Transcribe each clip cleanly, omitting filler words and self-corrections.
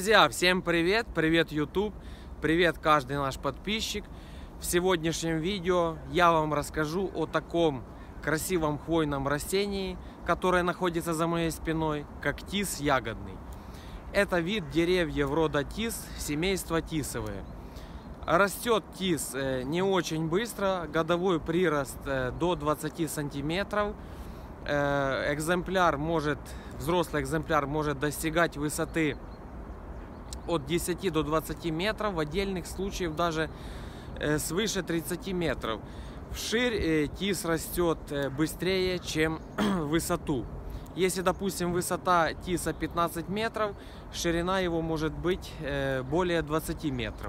Друзья, всем привет! Привет, YouTube! Привет, каждый наш подписчик! В сегодняшнем видео я вам расскажу о таком красивом хвойном растении, которое находится за моей спиной, как тис ягодный. Это вид деревьев рода тис, семейства тисовые. Растет тис не очень быстро, годовой прирост до 20 сантиметров. Взрослый экземпляр может достигать высоты от 10 до 20 метров, в отдельных случаях даже свыше 30 метров. Вширь тис растет быстрее, чем в высоту. Если, допустим, высота тиса 15 метров, ширина его может быть более 20 метров.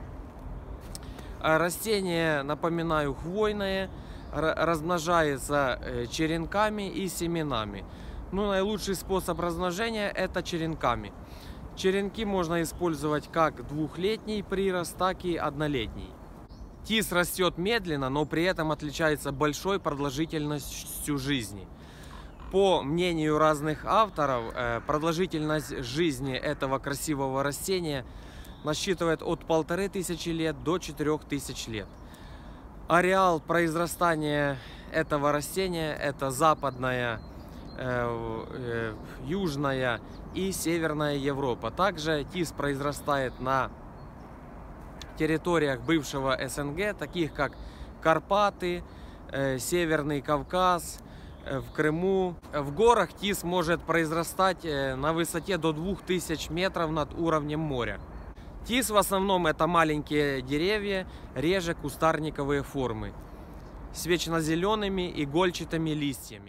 Растение, напоминаю, хвойное, размножается черенками и семенами. Наилучший способ размножения — это черенками. Черенки можно использовать как двухлетний прирост, так и однолетний. Тис растет медленно, но при этом отличается большой продолжительностью жизни. По мнению разных авторов, продолжительность жизни этого красивого растения насчитывает от 1500 лет до 4000 лет. Ареал произрастания этого растения — это западная, южная и северная Европа. Также тис произрастает на территориях бывшего СНГ, таких как Карпаты, Северный Кавказ, в Крыму. В горах тис может произрастать на высоте до 2000 метров над уровнем моря. Тис в основном это маленькие деревья, реже кустарниковые формы, с вечнозелеными игольчатыми листьями.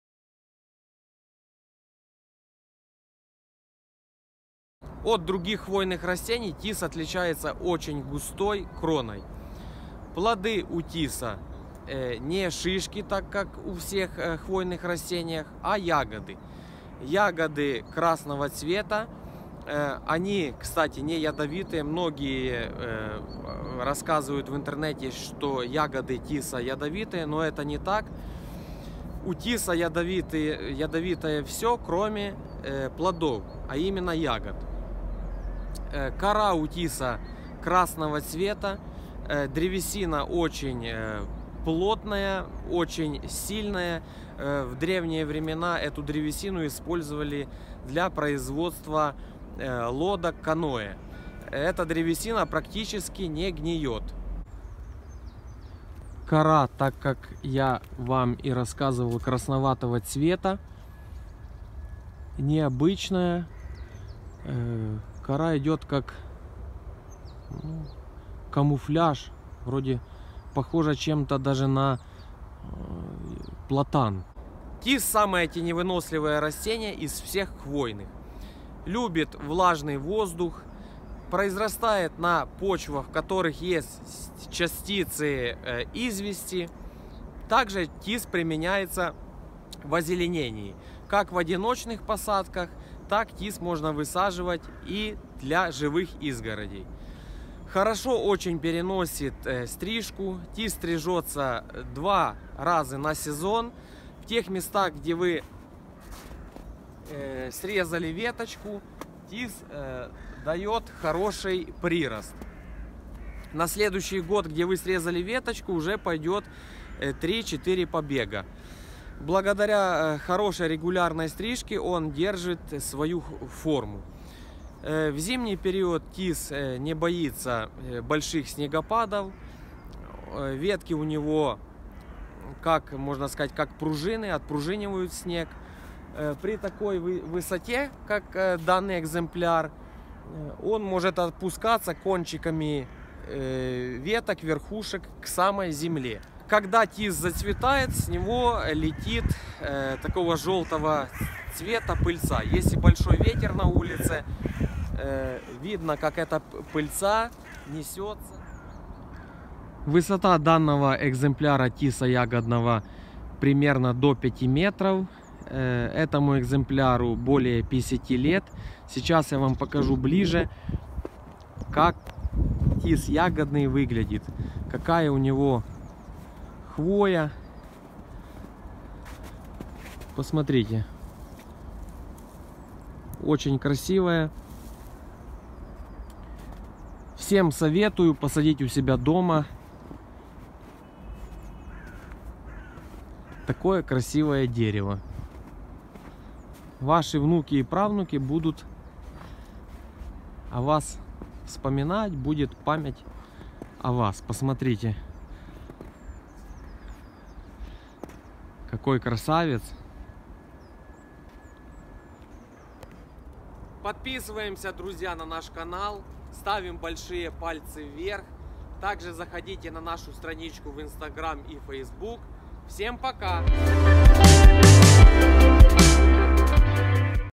От других хвойных растений тис отличается очень густой кроной. Плоды у тиса не шишки, так как у всех хвойных растениях, а ягоды. Ягоды красного цвета. Они, кстати, не ядовитые. Многие рассказывают в интернете, что ягоды тиса ядовитые, но это не так. У тиса ядовитое все, кроме плодов, а именно ягод. Кора у тиса красного цвета, древесина очень плотная, очень сильная. В древние времена эту древесину использовали для производства лодок, каноэ. Эта древесина практически не гниет. Кора, так как я вам и рассказывал, красноватого цвета, необычная. Кора идет как камуфляж, вроде похоже чем-то даже на платан. Тис самое теневыносливое растение из всех хвойных. Любит влажный воздух, произрастает на почвах, в которых есть частицы извести. Также тис применяется в озеленении, как в одиночных посадках, так тис можно высаживать и для живых изгородей. Хорошо очень переносит стрижку. Тис стрижется 2 раза на сезон. В тех местах, где вы срезали веточку, тис дает хороший прирост. На следующий год, где вы срезали веточку, уже пойдет 3-4 побега. Благодаря хорошей регулярной стрижке он держит свою форму. В зимний период тис не боится больших снегопадов. Ветки у него, как можно сказать, как пружины, отпружинивают снег. При такой высоте, как данный экземпляр, он может опускаться кончиками веток, верхушек к самой земле. Когда тис зацветает, с него летит такого желтого цвета пыльца. Если большой ветер на улице, видно, как эта пыльца несется. Высота данного экземпляра тиса ягодного примерно до 5 метров. Этому экземпляру более 50 лет. Сейчас я вам покажу ближе, как тис ягодный выглядит, какая у него хвоя. Посмотрите, очень красивая. Всем советую посадить у себя дома такое красивое дерево. Ваши внуки и правнуки будут о вас вспоминать, будет память о вас. Посмотрите, какой красавец. Подписываемся, друзья, на наш канал, ставим большие пальцы вверх. Также заходите на нашу страничку в Instagram и Facebook. Всем пока!